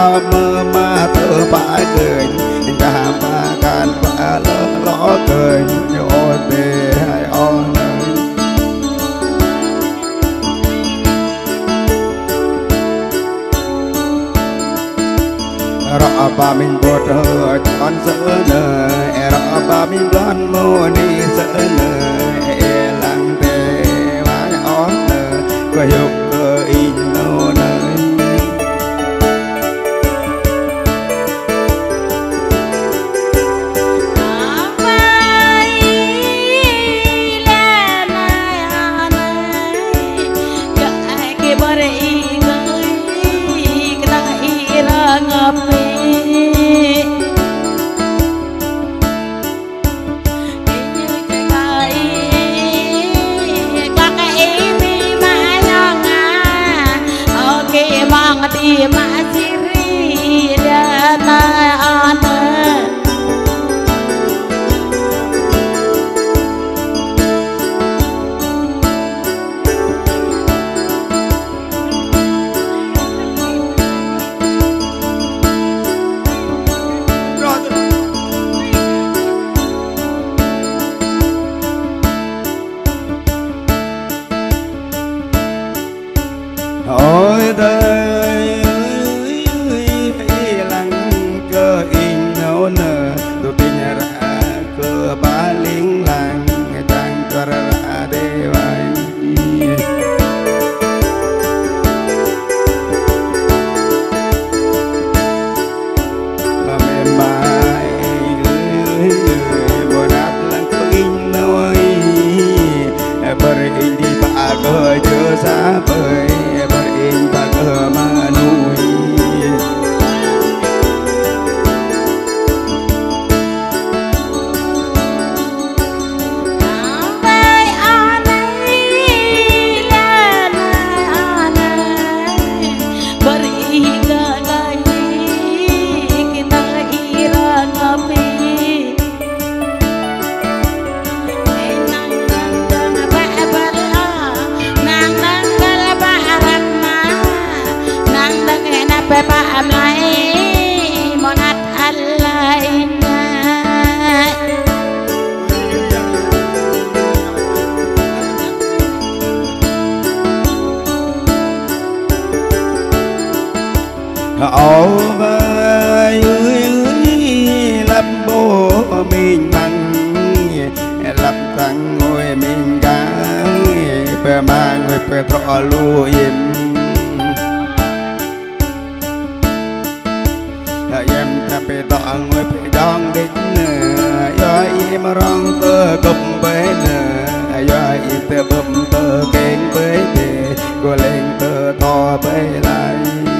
mơ mà thơ bãi cười cả ba can ba lỡ cười ôi bề hai on rõ ba mình bột hờ con dỡ nờ rõ ba mình đoan mô ni dỡ nờ lăng tề vãi ó nờ quay dục cơ in nô nờ Di masiri dana ana ôi đời chưa xa vời bởi ba cờ mà nuôi Pak Amlai monat alaina ồ vơi lấp bố mình măng lấp tăng ngồi mình cá bè mang người bè thọ lùa im em ta bè tọ người bè đong đích do im rong tơ cùng bế do im tơ bùm tơ kênh bế để cô lên tơ to bế lại